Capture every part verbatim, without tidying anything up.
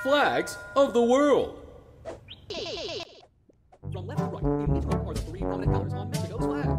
flags of the world. From left to right, in each corner are the three prominent colors on Mexico's flag.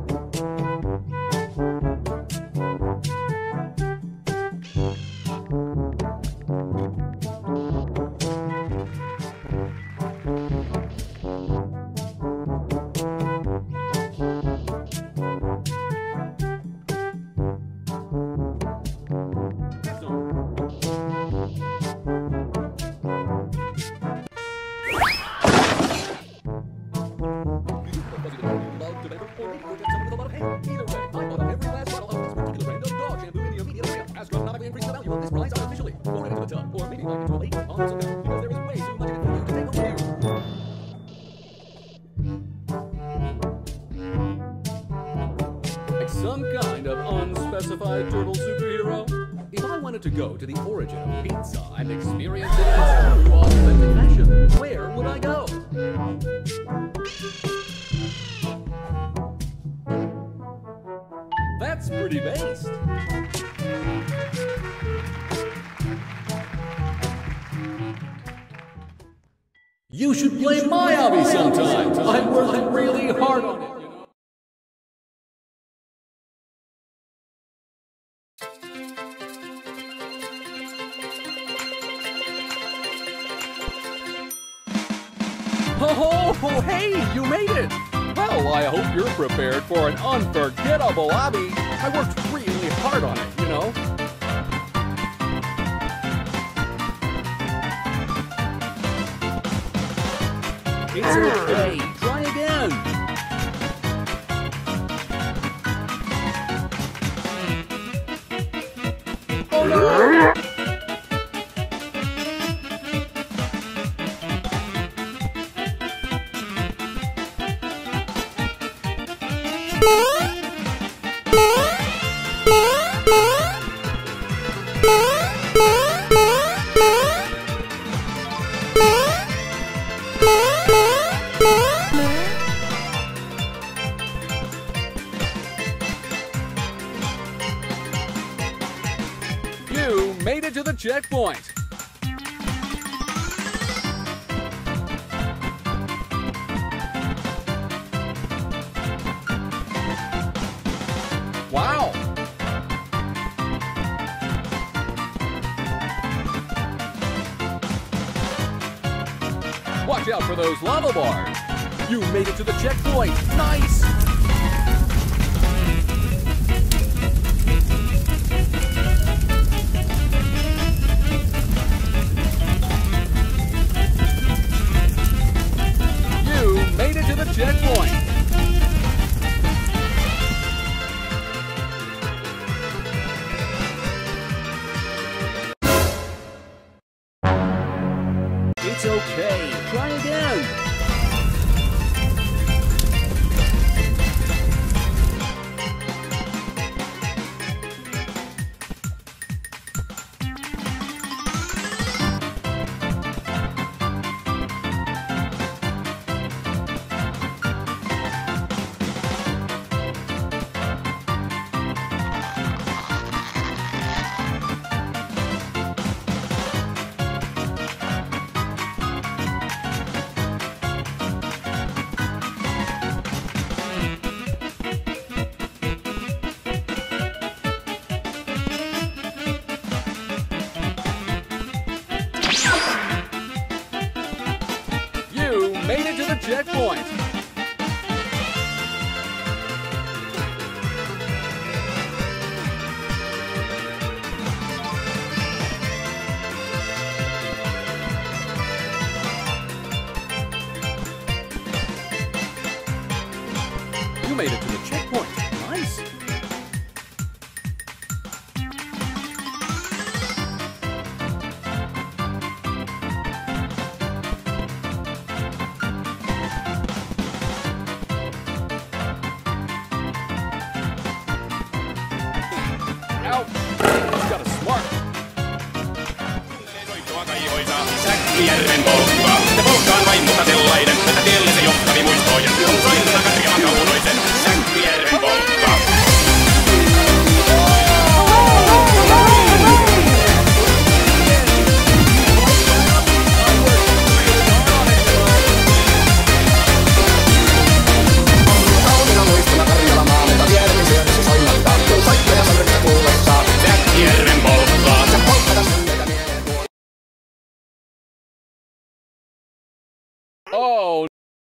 Some kind of unspecified turtle superhero? If I wanted to go to the origin of pizza and experience it in its true authentic fashion, where would I go? That's pretty based. You should play my obby sometime. I'm working really hard on it. Oh, oh, hey, you made it! Well, I hope you're prepared for an unforgettable obby. I worked really hard on it, you know? It's okay, try again! Oh no! You made it to the checkpoint. Wow. Watch out for those lava bars. You made it to the checkpoint. Nice. Checkpoint. It's okay. Try again. You made it to the checkpoint. You made it to the checkpoint. Nice. Ouch! He's got a smart. Järven polkkaa, ja polkkaan vain mutta sellainen, että tielle se johtavi muistojen. Soittaa kaikkevan kaunoisen, sänkkiä Oh!